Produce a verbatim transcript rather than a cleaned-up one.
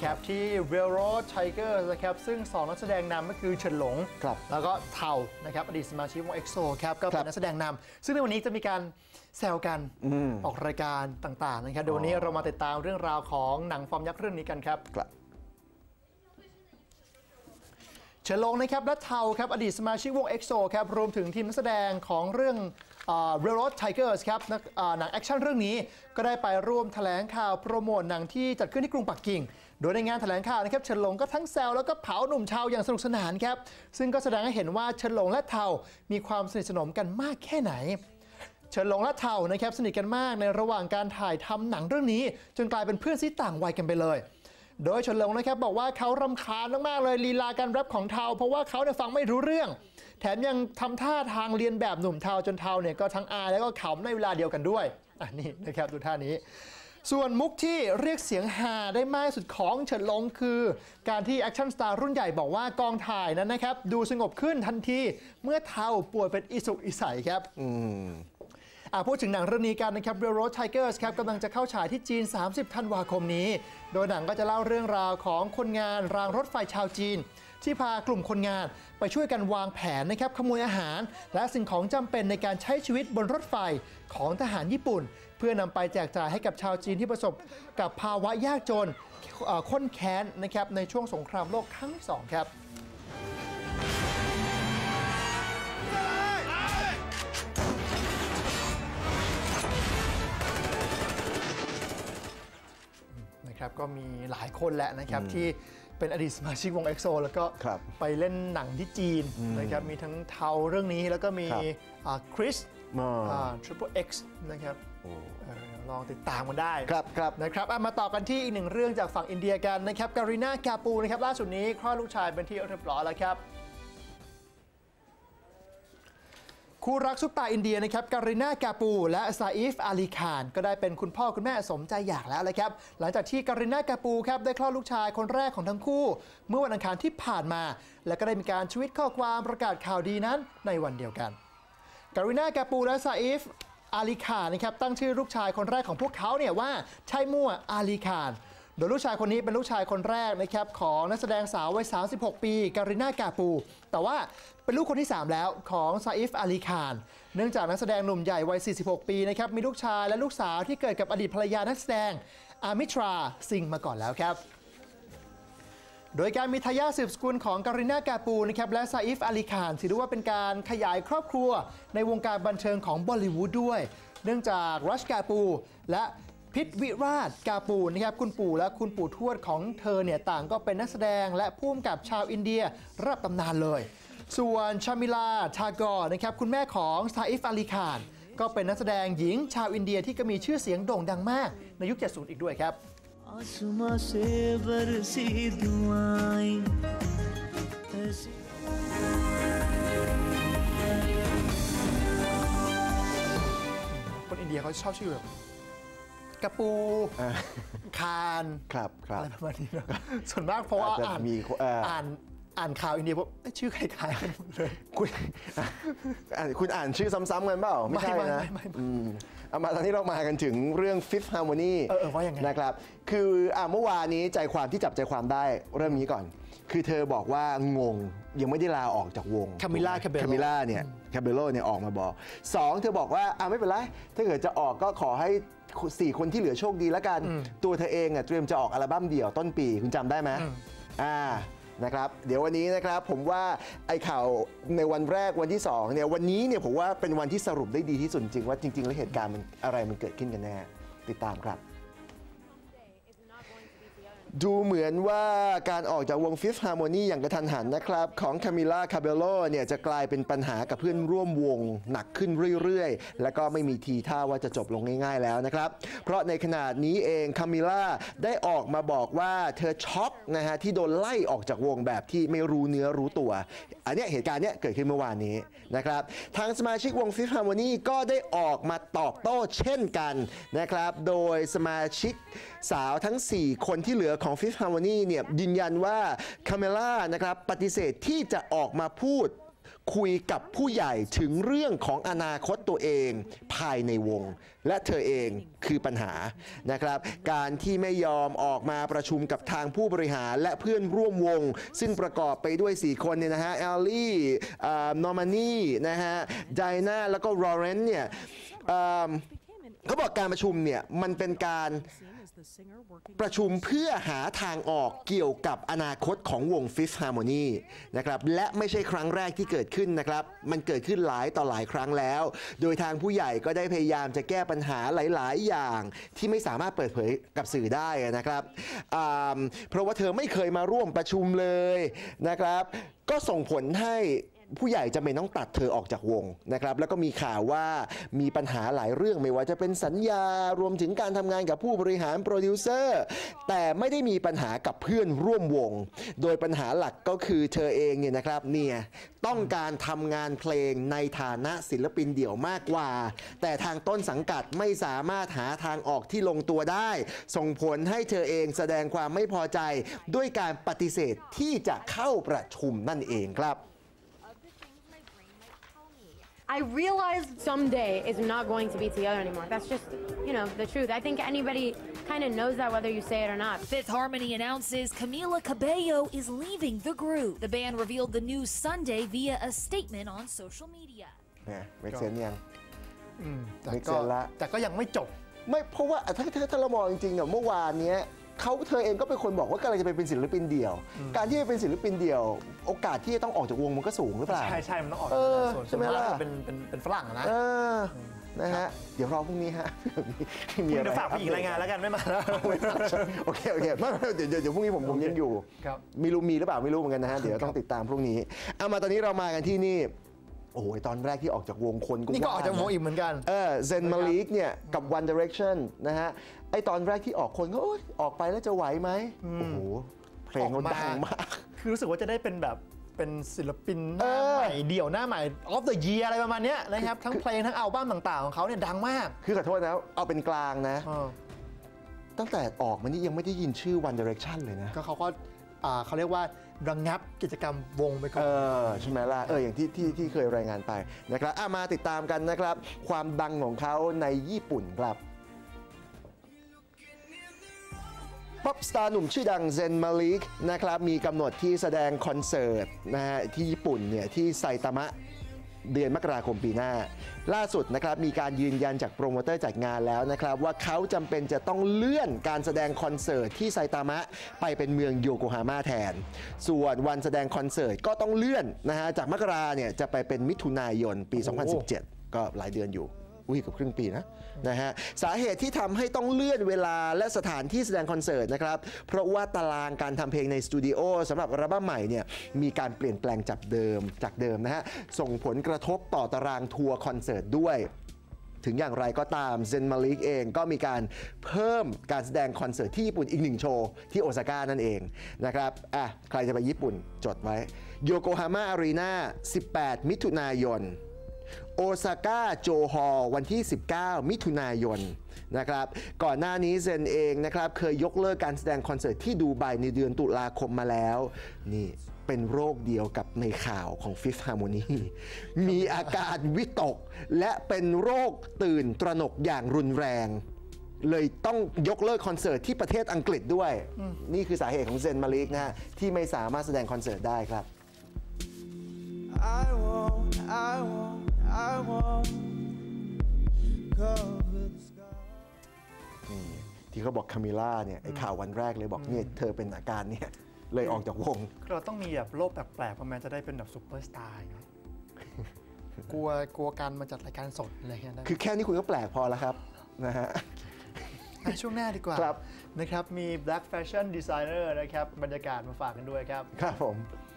นะครับที่ Railroad Tigers นะครับซึ่งสองนักแสดงนำก็คือเฉินหลงแล้วก็เทานะครับอดีตสมาชิกวง เอ็กโซ ครับก็เป็นนักแสดงนำซึ่งในวันนี้จะมีการแซวกันออกรายการต่างๆนะครับเดี๋ยววันนี้เรามาติดตามเรื่องราวของหนังฟอร์มยักษ์เรื่องนี้กันครับเฉินหลงนะครับและเทาครับอดีตสมาชิกวง เอ็กโซ ครับรวมถึงทีมนักแสดงของเรื่อง Railroad Tigers ครับหนังแอคชั่นเรื่องนี้ก็ได้ไปร่วมแถลงข่าวโปรโมทหนังที่จัดขึ้นที่กรุงปักกิ่งโดยในงานแถลงข่าวนะครับเฉินหลงก็ทั้งแซวแล้วก็เผาหนุ่มเทาอย่างสนุกสนานครับซึ่งก็แสดงให้เห็นว่าเฉินหลงและเทามีความสนิทสนมกันมากแค่ไหนเฉินหลงและเทานะครับสนิทกันมากในระหว่างการถ่ายทำหนังเรื่องนี้จนกลายเป็นเพื่อนซีต่างวัยกันไปเลยโดยเฉินหลงนะครับบอกว่าเขารำคาญมากๆเลยลีลาการแรปของเทาเพราะว่าเขาเนี่ยฟังไม่รู้เรื่องแถมยังทำท่าทางเรียนแบบหนุ่มเทาจนเทาเนี่ยก็ทั้งอายแล้วก็ขำในเวลาเดียวกันด้วยอ่ะนี่นะครับดูท่านี้ส่วนมุกที่เรียกเสียงฮาได้มากสุดของเฉินหลงคือการที่แอคชั่นสตาร์รุ่นใหญ่บอกว่ากองถ่ายนั้นนะครับดูสงบขึ้นทันทีเมื่อเทาป่วยเป็นอิสุกอิสัยครับอืมพูดถึงหนังเรื่องนี้กันนะครับ Railroad Tigers ครับกำลังจะเข้าฉายที่จีนสามสิบธันวาคมนี้โดยหนังก็จะเล่าเรื่องราวของคนงานรางรถไฟชาวจีนที่พากลุ่มคนงานไปช่วยกันวางแผนนะครับขโมยอาหารและสิ่งของจำเป็นในการใช้ชีวิตบนรถไฟของทหารญี่ปุ่นเพื่อนำไปแจกจ่ายให้กับชาวจีนที่ประสบกับภาวะยากจนข้นแค้นนะครับในช่วงสงครามโลกครั้งที่สองครับนะครับก็มีหลายคนแหละนะครับที่เป็นอดีตสมาชิกวง เอ็กโซ แล้วก็ไปเล่นหนังที่จีนนะครับมีทั้งเทาเรื่องนี้แล้วก็มีคริส Triple X นะครับลองติดตามกันได้นะครับมาต่อกันที่อีกหนึ่งเรื่องจากฝั่งอินเดียกันนะครับการีน่ากาปูนะครับล่าสุดนี้คลอดลูกชายเป็นที่เรียบร้อยแล้วครับคู่รักซุปตาอินเดียนะครับการีน่ากาปูและซาอีฟอาลีคานก็ได้เป็นคุณพ่อคุณแม่สมใจอยากแล้วเลยครับหลังจากที่การีน่ากาปูครับได้คลอดลูกชายคนแรกของทั้งคู่เมื่อวันอังคารที่ผ่านมาและก็ได้มีการทวิตข้อความประกาศข่าวดีนั้นในวันเดียวกันการีน่ากาปูและซาอีฟอาลีคานนะครับตั้งชื่อลูกชายคนแรกของพวกเขาเนี่ยว่าไชมัวอาลีคานโดยลูกชายคนนี้เป็นลูกชายคนแรกนะครับของนักแสดงสาววัยสามสิบหกปีการีน่ากาปูแต่ว่าเป็นลูกคนที่สามแล้วของซาอีฟอาลีคานเนื่องจากนักแสดงหนุ่มใหญ่วัยสี่สิบหกปีนะครับมีลูกชายและลูกสาวที่เกิดกับอดีตภรรยานักแสดงอามิตราซิงมาก่อนแล้วครับโดยการมีทายาทสืบสกุลของการีน่ากาปูนะครับและซาอีฟอาลีคานถือว่าเป็นการขยายครอบครัวในวงการบันเทิงของบอลลีวูดด้วยเนื่องจากรัชกาปูและพิทวิราชกาปูนะครับคุณปู่และคุณปู่ทวดของเธอเนี่ยต่างก็เป็นนักแสดงและผู้กำกับชาวอินเดียระดับตำนานเลยส่วนชามิลาทากอร์นะครับคุณแม่ของซาอีฟอาลีคานก็เป็นนักแสดงหญิงชาวอินเดียที่ก็มีชื่อเสียงโด่งดังมากในยุคเจ็ดสิบอีกด้วยครับคนอินเดียเขาชอบชื่อแบบกระปูคานครับครับอะไรประมาณนี้นะส่วนมากเพราะว่าอ่านอ่านอ่านข่าวอินเดียว่าชื่อคล้ายๆกันหมดเลยคุณคุณอ่านชื่อซ้ำๆกันเปล่าไม่ใช่นะเอามาตอนนี้เรามากันถึงเรื่อง Fifth Harmony เออว่ายังไงนะครับคือเมื่อวานนี้ใจความที่จับใจความได้เริ่มนี้ก่อนคือเธอบอกว่างงยังไม่ได้ลาออกจากวงคามิล่าคาเบโลคามิล่าเนี่ยคาเบโลเนี่ยออกมาบอกสองเธอบอกว่าอ่าไม่เป็นไรถ้าเกิดจะออกก็ขอให้สี่คนที่เหลือโชคดีแล้วกันตัวเธอเองอ่ะเตรียมจะออกอัลบั้มเดี่ยวต้นปีคุณจำได้ไหมอ่านะครับเดี๋ยววันนี้นะครับผมว่าไอ้ข่าวในวันแรกวันที่สองเนี่ยวันนี้เนี่ยผมว่าเป็นวันที่สรุปได้ดีที่สุดจริงว่าจริงๆแล้วเหตุการณ์มันอะไรมันเกิดขึ้นกันแน่ติดตามครับดูเหมือนว่าการออกจากวง Fifth Harmony อย่างกระทันหันนะครับของคามิล่าคาเบโลเนี่ยจะกลายเป็นปัญหากับเพื่อนร่วมวงหนักขึ้นเรื่อยๆและก็ไม่มีทีท่าว่าจะจบลงง่ายๆแล้วนะครับเพราะในขณะนี้เองคามิล่าได้ออกมาบอกว่าเธอช็อกนะฮะที่โดนไล่ออกจากวงแบบที่ไม่รู้เนื้อรู้ตัวอันนี้เหตุการณ์เนี้ยเกิดขึ้นเมื่อวานนี้นะครับทางสมาชิกวง Fifth Harmony ก็ได้ออกมาตอบโต้เช่นกันนะครับโดยสมาชิกสาวทั้งสี่คนที่เหลือของ Fifth Harmony เนี่ยยืนยันว่าคาเมล่านะครับปฏิเสธที่จะออกมาพูดคุยกับผู้ใหญ่ถึงเรื่องของอนาคตตัวเองภายในวง และเธอเองคือปัญหานะครับการที่ไม่ยอมออกมาประชุมกับทางผู้บริหารและเพื่อนร่วมวง ซึ่งประกอบไปด้วยสี่คนเนี่ยนะฮะแอลลี่นอร์มานี่นะฮะไดนาแล้วก็ลอเรนซ์เนี่ยเขาบอกการประชุมเนี่ยมันเป็นการประชุมเพื่อหาทางออกเกี่ยวกับอนาคตของวง Fifth Harmony นะครับและไม่ใช่ครั้งแรกที่เกิดขึ้นนะครับมันเกิดขึ้นหลายต่อหลายครั้งแล้วโดยทางผู้ใหญ่ก็ได้พยายามจะแก้ปัญหาหลายๆอย่างที่ไม่สามารถเปิดเผยกับสื่อได้นะครับเพราะว่าเธอไม่เคยมาร่วมประชุมเลยนะครับก็ส่งผลให้ผู้ใหญ่จำเป็นต้องตัดเธอออกจากวงนะครับแล้วก็มีข่าวว่ามีปัญหาหลายเรื่องไม่ว่าจะเป็นสัญญารวมถึงการทำงานกับผู้บริหารโปรดิวเซอร์แต่ไม่ได้มีปัญหากับเพื่อนร่วมวงโดยปัญหาหลักก็คือเธอเองเนี่ยนะครับเนี่ยต้องการทำงานเพลงในฐานะศิลปินเดี่ยวมากกว่าแต่ทางต้นสังกัดไม่สามารถหาทางออกที่ลงตัวได้ส่งผลให้เธอเองแสดงความไม่พอใจด้วยการปฏิเสธที่จะเข้าประชุมนั่นเองครับ I realized someday is not going to be together anymore. That's just, you know, the truth. I think anybody kind of knows that whether you say it or not. Fifth Harmony announces Camila Cabello is leaving the group. The band revealed the news Sunday via a statement on social media. เนี่ยเมกเซนยังแต่ก็แต่ก็ยังไม่จบไม่เพราะว่าถ้าถ้าเรามองจริงๆอ่ะเมื่อวานนี้เขาเธอเองก็เป็นคนบอกว่ากำลังจะไปเป็นศิลปินเดี่ยวการที่จะเป็นศิลปินเดี่ยวโอกาสที่จะต้องออกจากวงมันก็สูงหรือเปล่าใช่ใช่มันต้องออกส่วนใช่ไหมล่ะเป็นเป็นเป็นฝรั่งนะนะฮะเดี๋ยวรอพรุ่งนี้ฮะมีอะไรฝากผู้หญิงรายงานแล้วกันไม่มาแล้วโอเคโอเคไม่เดี๋ยวเดี๋ยวพรุ่งนี้ผมผมยังอยู่มีรู้มีหรือเปล่าไม่รู้เหมือนกันนะฮะเดี๋ยวต้องติดตามพรุ่งนี้เอามาตอนนี้เรามากันที่นี่โอ้โหตอนแรกที่ออกจากวงคนก็นี่ก็ออกจากวงอีกเหมือนกันเออเซนมาลิกเนี่ยกับ One Direction นะฮะไอตอนแรกที่ออกคนก็ออกไปแล้วจะไหวไหมโอ้โหเพลงเขาดังมากคือรู้สึกว่าจะได้เป็นแบบเป็นศิลปินหน้าใหม่เดี่ยวหน้าใหม่ of the year อะไรประมาณนี้นะครับทั้งเพลงทั้งอัลบั้มต่างๆของเขาเนี่ยดังมากคือขอโทษนะเอาเป็นกลางนะตั้งแต่ออกมานี่ยังไม่ได้ยินชื่อ One Direction เลยนะก็เขาก็เขาเรียกว่าระงับกิจกรรมวงไปก่อนเออใช่ไหมล่ะเอออย่างที่ที่ที่เคยรายงานไปนะครับมาติดตามกันนะครับความดังของเขาในญี่ปุ่นครับป๊อปสตาร์หนุ่มชื่อดังเซนมาลิกนะครับมีกำหนดที่แสดงคอนเสิร์ตนะฮะที่ญี่ปุ่นเนี่ยที่ไซตามะเดือนมกราคมปีหน้าล่าสุดนะครับมีการยืนยันจากโปรโมเตอร์จัดงานแล้วนะครับว่าเขาจำเป็นจะต้องเลื่อนการแสดงคอนเสิร์ตที่ไซตามะไปเป็นเมืองโยโกฮาม่าแทนส่วนวันแสดงคอนเสิร์ตก็ต้องเลื่อนนะฮะจากมกราเนี่ยจะไปเป็นมิถุนายนปีสองพันสิบเจ็ดก็หลายเดือนอยู่อุ้ยกับครึ่งปีนะนะฮะสาเหตุที่ทำให้ต้องเลื่อนเวลาและสถานที่แสดงคอนเสิร์ตนะครับเพราะว่าตารางการทำเพลงในสตูดิโอสำหรับอัลบั้มใหม่เนี่ยมีการเปลี่ยนแปลงจากเดิมจากเดิมนะฮะส่งผลกระทบต่อตารางทัวร์คอนเสิร์ตด้วยถึงอย่างไรก็ตามเซนมาลิกเองก็มีการเพิ่มการแสดงคอนเสิร์ตที่ญี่ปุ่นอีกหนึ่งโชว์ที่โอซาก้านั่นเองนะครับอ่ะใครจะไปญี่ปุ่นจดไว้โยโกฮาม่าอารีนาสิบแปดมิถุนายนโอซาก้าโจฮอลวันที่สิบเก้ามิถุนายนนะครับก่อนหน้านี้เซนเองนะครับเคยยกเลิกการแสดงคอนเสิร์ตที่ดูไบในเดือนตุลาคมมาแล้วนี่เป็นโรคเดียวกับในข่าวของ Fifth Harmony มีอาการวิตกและเป็นโรคตื่นตระหนกอย่างรุนแรงเลยต้องยกเลิกคอนเสิร์ตที่ประเทศอังกฤษด้วยนี่คือสาเหตุของเซนมาลิกนะฮะที่ไม่สามารถแสดงคอนเสิร์ตได้ครับ I won't, I won't, I won't cover the sky นี่ที่เขาบอกคามิล่าเนี่ยไอ้ข่าววันแรกเลยบอกเนี่ยเธอเป็นอาการเนี่ยเลยออกจากวงเราต้องมีแบบโรคแปลกๆประมาณจะได้เป็นแบบซุปเปอร์สตาร์กลัวกลัวการมาจัดรายการสดอะไรเงี้ยคือแค่นี้คุณก็แปลกพอแล้วครับนะฮะช่วงหน้าดีกว่านะครับมี Black Fashion Designer นะครับบรรยากาศมาฝากกันด้วยครับครับผม